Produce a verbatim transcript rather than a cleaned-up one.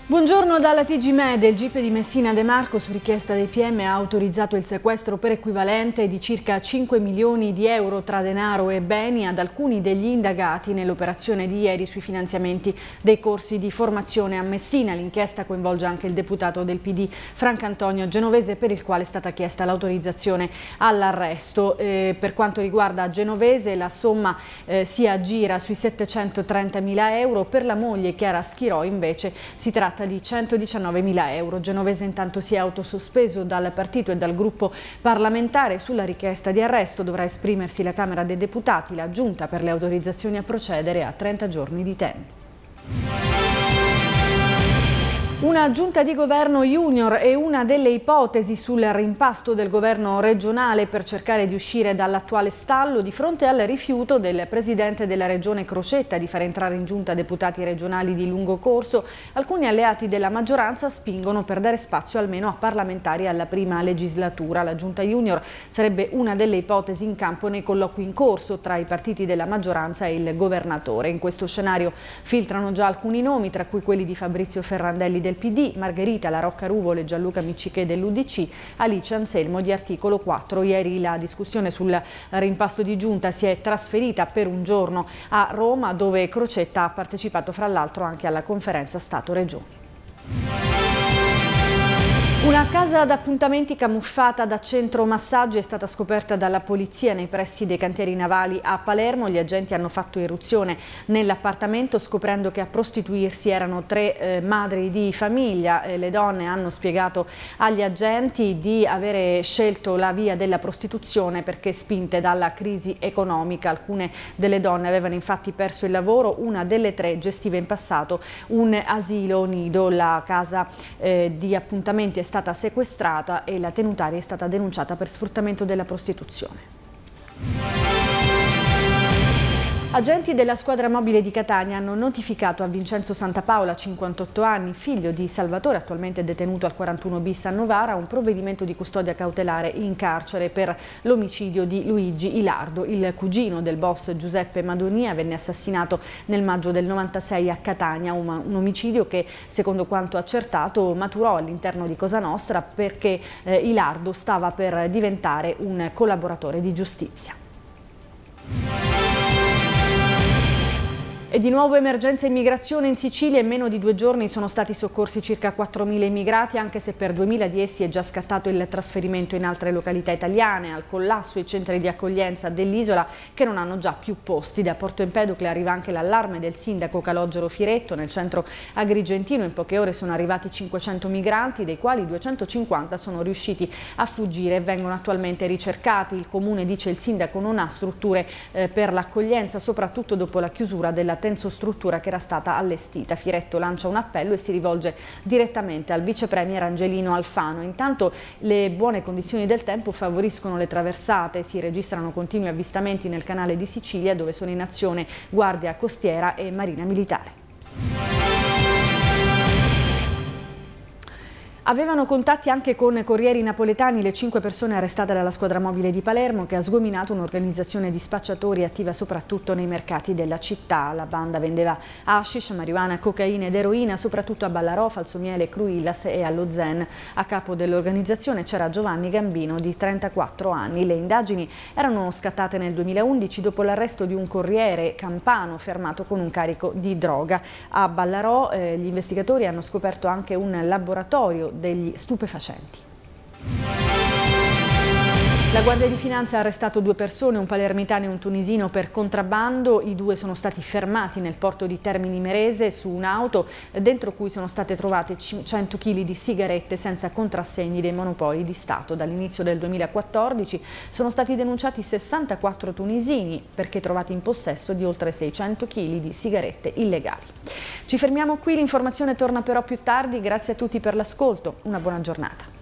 Buongiorno dalla T G Med. Il G I P di Messina De Marco, su richiesta dei P M, ha autorizzato il sequestro per equivalente di circa cinque milioni di euro tra denaro e beni ad alcuni degli indagati nell'operazione di ieri sui finanziamenti dei corsi di formazione a Messina. L'inchiesta coinvolge anche il deputato del P D Francantonio Genovese, per il quale è stata chiesta l'autorizzazione all'arresto. Eh, per quanto riguarda Genovese, la somma eh, si aggira sui settecentotrentamila euro. Per la moglie Chiara Schirò invece si tratta di centodiciannovemila euro. Genovese intanto si è autosospeso dal partito e dal gruppo parlamentare. Sulla richiesta di arresto dovrà esprimersi la Camera dei Deputati. La Giunta per le autorizzazioni a procedere ha trenta giorni di tempo. Una giunta di governo junior è una delle ipotesi sul rimpasto del governo regionale per cercare di uscire dall'attuale stallo di fronte al rifiuto del presidente della regione Crocetta di far entrare in giunta deputati regionali di lungo corso. Alcuni alleati della maggioranza spingono per dare spazio almeno a parlamentari alla prima legislatura. La giunta junior sarebbe una delle ipotesi in campo nei colloqui in corso tra i partiti della maggioranza e il governatore. In questo scenario filtrano già alcuni nomi, tra cui quelli di Fabrizio Ferrandelli del P D, Margherita La Rocca Ruvole e Gianluca Miccichè dell'U D C, Alice Anselmo di Articolo quattro. Ieri la discussione sul rimpasto di giunta si è trasferita per un giorno a Roma, dove Crocetta ha partecipato fra l'altro anche alla conferenza Stato-Regioni. Una casa ad appuntamenti camuffata da centro massaggi è stata scoperta dalla polizia nei pressi dei cantieri navali a Palermo. Gli agenti hanno fatto irruzione nell'appartamento scoprendo che a prostituirsi erano tre eh, madri di famiglia. Eh, le donne hanno spiegato agli agenti di avere scelto la via della prostituzione perché spinte dalla crisi economica. Alcune delle donne avevano infatti perso il lavoro, una delle tre gestiva in passato un asilo nido. La casa eh, di appuntamenti è stata stata sequestrata e la tenutaria è stata denunciata per sfruttamento della prostituzione. Agenti della squadra mobile di Catania hanno notificato a Vincenzo Santapaola, cinquantotto anni, figlio di Salvatore, attualmente detenuto al quarantuno bis a Novara, un provvedimento di custodia cautelare in carcere per l'omicidio di Luigi Ilardo. Il cugino del boss Giuseppe Madonia venne assassinato nel maggio del novantasei a Catania, un, un omicidio che, secondo quanto accertato, maturò all'interno di Cosa Nostra perché eh, Ilardo stava per diventare un collaboratore di giustizia. E di nuovo emergenza immigrazione in Sicilia. In meno di due giorni sono stati soccorsi circa quattromila immigrati, anche se per duemila di essi è già scattato il trasferimento in altre località italiane. Al collasso i centri di accoglienza dell'isola, che non hanno già più posti. Da Porto Empedocle arriva anche l'allarme del sindaco Calogero Firetto. Nel centro agrigentino in poche ore sono arrivati cinquecento migranti, dei quali duecentocinquanta sono riusciti a fuggire e vengono attualmente ricercati. Il comune, dice il sindaco, non ha strutture eh, per l'accoglienza, soprattutto dopo la chiusura della tensostruttura che era stata allestita. Firetto lancia un appello e si rivolge direttamente al vice premier Angelino Alfano. Intanto le buone condizioni del tempo favoriscono le traversate, si registrano continui avvistamenti nel canale di Sicilia, dove sono in azione Guardia Costiera e Marina Militare. Avevano contatti anche con corrieri napoletani le cinque persone arrestate dalla squadra mobile di Palermo, che ha sgominato un'organizzazione di spacciatori attiva soprattutto nei mercati della città. La banda vendeva hashish, marijuana, cocaina ed eroina soprattutto a Ballarò, Falsomiele, Cruillas e allo Zen. A capo dell'organizzazione c'era Giovanni Gambino di trentaquattro anni. Le indagini erano scattate nel duemilaundici dopo l'arresto di un corriere campano fermato con un carico di droga. A Ballarò eh, gli investigatori hanno scoperto anche un laboratorio degli stupefacenti. La Guardia di Finanza ha arrestato due persone, un palermitano e un tunisino, per contrabbando. I due sono stati fermati nel porto di Termini Imerese su un'auto dentro cui sono state trovate cento chili di sigarette senza contrassegni dei monopoli di Stato. Dall'inizio del duemilaquattordici sono stati denunciati sessantaquattro tunisini perché trovati in possesso di oltre seicento chili di sigarette illegali. Ci fermiamo qui, l'informazione torna però più tardi. Grazie a tutti per l'ascolto, una buona giornata.